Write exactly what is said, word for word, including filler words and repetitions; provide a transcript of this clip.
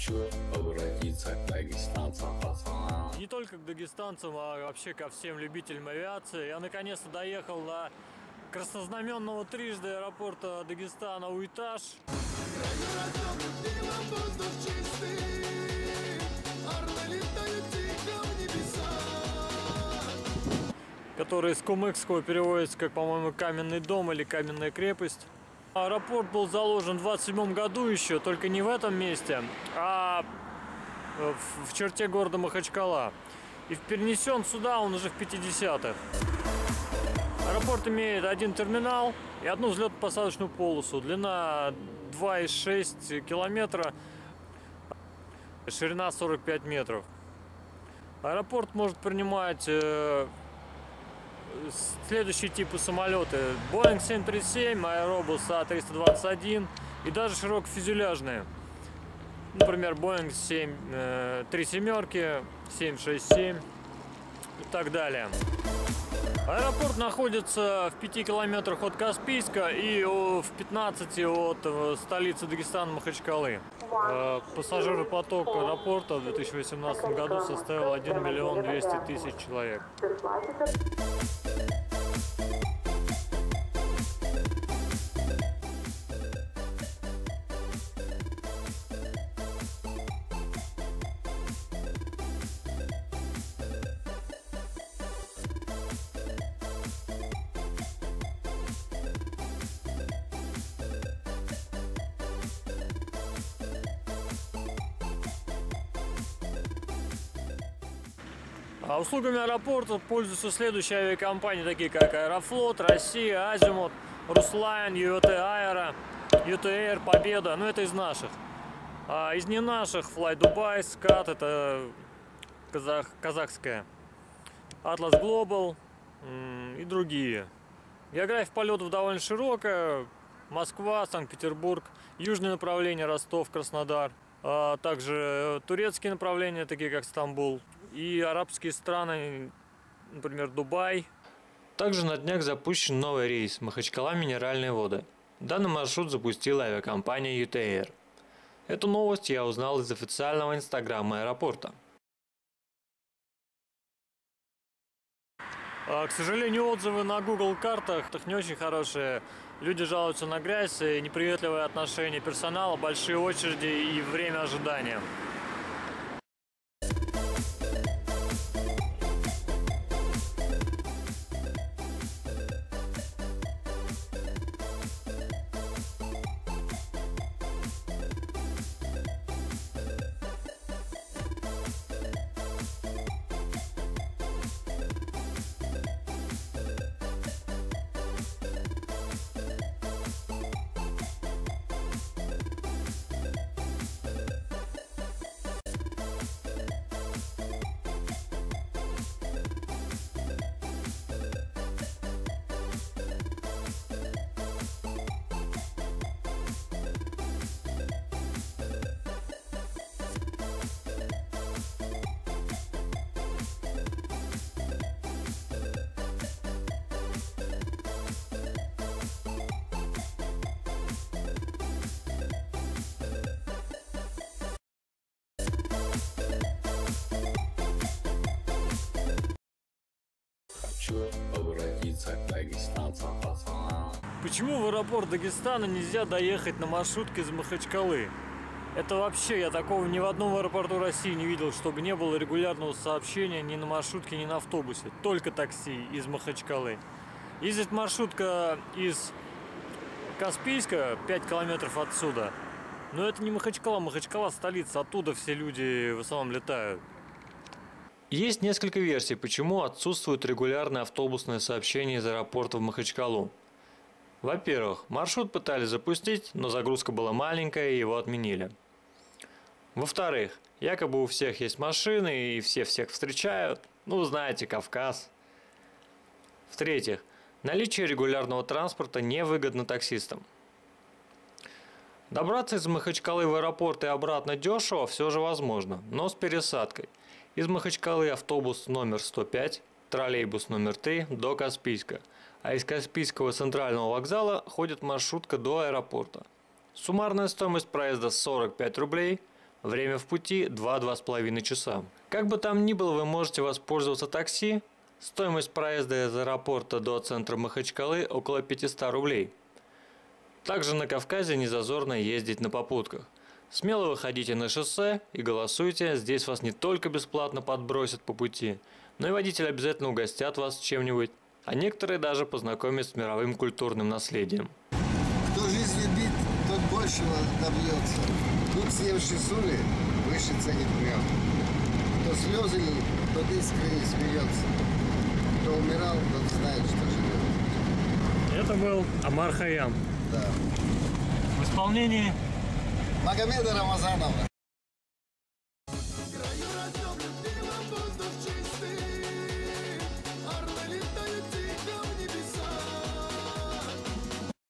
Хочу обратиться к дагестанцам, пацанам. Не только к дагестанцам, а вообще ко всем любителям авиации. Я наконец-то доехал до краснознаменного трижды аэропорта Дагестана Уйташ, который с кумыкского переводится как, по-моему, каменный дом или каменная крепость. Аэропорт был заложен в двадцать седьмом году еще, только не в этом месте, а в черте города Махачкала. И перенесен сюда он уже в пятидесятых. Аэропорт имеет один терминал и одну взлетно-посадочную полосу. Длина два и шесть километра, ширина сорок пять метров. Аэропорт может принимать э, следующие типы самолеты: Боинг семь тридцать семь, Аэробус А триста двадцать один и даже широкофюзеляжные. Например, Боинг семь, э, три семерки, семь шесть семь и так далее. Аэропорт находится в пяти километрах от Каспийска и в пятнадцати от столицы Дагестана Махачкалы. Пассажиропоток аэропорта в две тысячи восемнадцатом году составил один миллион двести тысяч человек. А услугами аэропорта пользуются следующие авиакомпании, такие как Аэрофлот, Россия, Азимут, Руслайн, ЮТ Аэро, ЮТ Эйр, Победа. Ну, это из наших. А из не наших Fly Dubai, Скат, это казах, казахская, Atlas Global и другие. География полетов довольно широкая. Москва, Санкт-Петербург, южное направление Ростов, Краснодар. А также турецкие направления, такие как Стамбул. И арабские страны, например, Дубай. Также на днях запущен новый рейс Махачкала Минеральные воды. Данный маршрут запустила авиакомпания ЮТ Эйр. Эту новость я узнал из официального инстаграма аэропорта. К сожалению, отзывы на Google картах не очень хорошие. Люди жалуются на грязь и неприветливое отношение персонала, большие очереди и время ожидания. Хочу обратиться к дагестанцам, пацанам. Почему в аэропорт Дагестана нельзя доехать на маршрутке из Махачкалы? Это вообще, я такого ни в одном аэропорту России не видел, чтобы не было регулярного сообщения ни на маршрутке, ни на автобусе. Только такси из Махачкалы. Ездит маршрутка из Каспийска, пять километров отсюда. Но это не Махачкала, Махачкала столица, оттуда все люди в основном летают. Есть несколько версий, почему отсутствует регулярное автобусное сообщение из аэропорта в Махачкалу. Во-первых, маршрут пытались запустить, но загрузка была маленькая и его отменили. Во-вторых, якобы у всех есть машины и все всех встречают. Ну, знаете, Кавказ. В-третьих, наличие регулярного транспорта невыгодно таксистам. Добраться из Махачкалы в аэропорт и обратно дешево все же возможно, но с пересадкой. Из Махачкалы автобус номер сто пять, троллейбус номер три до Каспийска, а из Каспийского центрального вокзала ходит маршрутка до аэропорта. Суммарная стоимость проезда сорок пять рублей, Время в пути два-два с половиной часа. Как бы там ни было, вы можете воспользоваться такси. Стоимость проезда из аэропорта до центра Махачкалы около пятисот рублей. Также на Кавказе не зазорно ездить на попутках. Смело выходите на шоссе и голосуйте. Здесь вас не только бесплатно подбросят по пути, но и водители обязательно угостят вас чем-нибудь, а некоторые даже познакомят с мировым культурным наследием. Кто жизнь любит, тот большего добьется. Тут съевший соли, выше ценит мед. Кто слезы лил, тот искренне смеется. Кто умирал, тот знает, что живет. Это был Омар Хайям. Да. В исполнении Магомеда Рамазанова.